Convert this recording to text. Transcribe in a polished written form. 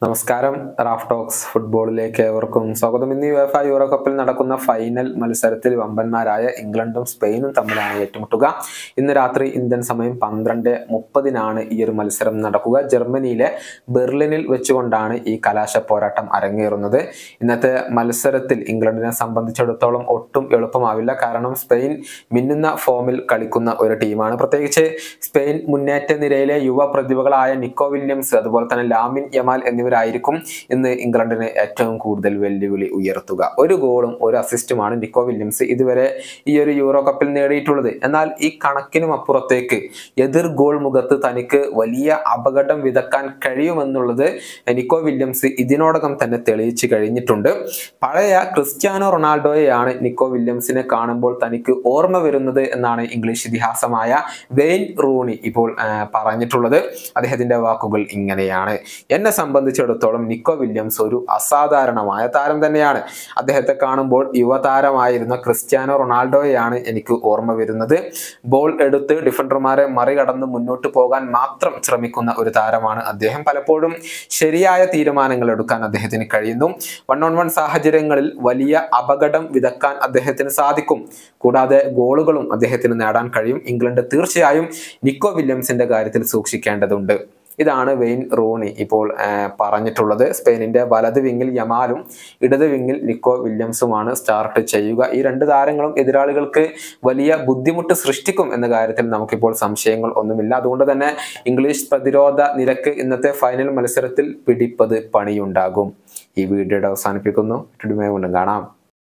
നമസ്കാരം. Raf talks ഫുട്ബോളിലേക്ക് ഏവർക്കും സ്വാഗതം. ഇന്ന് യുവേഫ യൂറോ കപ്പിൽ നടക്കുന്ന ഫൈനൽ മത്സരത്തിൽ വമ്പന്മാരായ ഇംഗ്ലണ്ടും സ്പെയിനും തമ്മിലാണ് ഏറ്റുമുട്ടുക. ഇന്ന് രാത്രി ഇന്ത്യൻ സമയം 12:30 ഈ ഒരു മത്സരം നടക്കുക. ജർമ്മനിയിലെ ബെർലിനിൽ വെച്ചുകൊണ്ടാണ് ഈ കലാശ പോരാട്ടം അരങ്ങേറുന്നത്. ഇന്നത്തെ മത്സരത്തിൽ ഇംഗ്ലണ്ടിനെ സംബന്ധിച്ചിടത്തോളം ഒട്ടും എളുപ്പമാവില്ല. കാരണം സ്പെയിൻ മിന്നുന്ന ഫോമിൽ കളിക്കുന്ന ഒരു ടീമാണ്. പ്രത്യേകിച്ച് സ്പെയിൻ മുന്നേറ്റ നിരയിലെ യുവ പ്രതിഭകളായ നിക്കോ വില്യംസ്, അതുപോലെ തന്നെ ലാമിൻ യമാൽ എന്നിവരായിരിക്കും ഇന്ന് ഇംഗ്ലണ്ടിന് ഏറ്റവും കൂടുതൽ വെല്ലുവിളി ഉയർത്തുക. ഒരു ഗോളും ഒരു അസിസ്റ്റുമാണ് നിക്കോ വില്യംസ് ഇതുവരെ ഈ ഒരു യൂറോ കപ്പിൽ നേടിയിട്ടുള്ളത്. എന്നാൽ ഈ കണക്കിനും അപ്പുറത്തേക്ക് എതിർ ഗോൾ മുഖത്ത് തനിക്ക് വലിയ അപകടം വിതക്കാൻ കഴിയുമെന്നുള്ളത് നിക്കോ വില്യംസ് ഇതിനോടകം തന്നെ തെളിയിച്ചു കഴിഞ്ഞിട്ടുണ്ട്. പഴയ ക്രിസ്ത്യാനോ റൊണാൾഡോയെയാണ് നിക്കോ വില്യംസിനെ കാണുമ്പോൾ തനിക്ക് ഓർമ്മ വരുന്നത് എന്നാണ് ഇംഗ്ലീഷ് ഇതിഹാസമായ വെയ്ൻ റൂണി ഇപ്പോൾ പറഞ്ഞിട്ടുള്ളത്. അദ്ദേഹത്തിന്റെ വാക്കുകൾ ഇങ്ങനെയാണ്: എന്നെ സംബന്ധിച്ചിടത്തോളം നിക്കോ വില്യംസ് ഒരു അസാധാരണമായ താരം തന്നെയാണ്. അദ്ദേഹത്തെ കാണുമ്പോൾ യുവതാരമായിരുന്ന ക്രിസ്ത്യാനോ റൊണാൾഡോയെയാണ് എനിക്ക് ഓർമ്മ വരുന്നത്. ബോൾ എടുത്ത് ഡിഫൻഡർമാരെ മറികടന്ന് മുന്നോട്ട് പോകാൻ മാത്രം ശ്രമിക്കുന്ന ഒരു താരമാണ് അദ്ദേഹം. പലപ്പോഴും ശരിയായ തീരുമാനങ്ങൾ എടുക്കാൻ അദ്ദേഹത്തിന് കഴിയുന്നു. 1-on-1 സാഹചര്യങ്ങളിൽ വലിയ അപകടം വിതക്കാൻ അദ്ദേഹത്തിന് സാധിക്കും. കൂടാതെ ഗോളുകളും അദ്ദേഹത്തിന് നേടാൻ കഴിയും. ഇംഗ്ലണ്ട് തീർച്ചയായും നിക്കോ വില്യംസിന്റെ കാര്യത്തിൽ സൂക്ഷിക്കേണ്ടതുണ്ട്. ഇതാണ് വെയ്ൻ റൂണി ഇപ്പോൾ പറഞ്ഞിട്ടുള്ളത്. സ്പെയിനിന്റെ വലത് വിങ്ങിൽ യമാലും ഇടത് വിങ്ങിൽ നിക്കോ വില്യംസുമാണ് സ്റ്റാർട്ട് ചെയ്യുക. ഈ രണ്ട് താരങ്ങളും എതിരാളികൾക്ക് വലിയ ബുദ്ധിമുട്ട് സൃഷ്ടിക്കും എന്ന കാര്യത്തിൽ നമുക്കിപ്പോൾ സംശയങ്ങൾ ഒന്നുമില്ല. അതുകൊണ്ട് തന്നെ ഇംഗ്ലീഷ് പ്രതിരോധ നിരക്ക് ഇന്നത്തെ ഫൈനൽ മത്സരത്തിൽ പിടിപ്പത് പണിയുണ്ടാകും. ഈ വീഡിയോയുടെ അവസാനിപ്പിക്കുന്നു. വീണ്ടും കാണാം.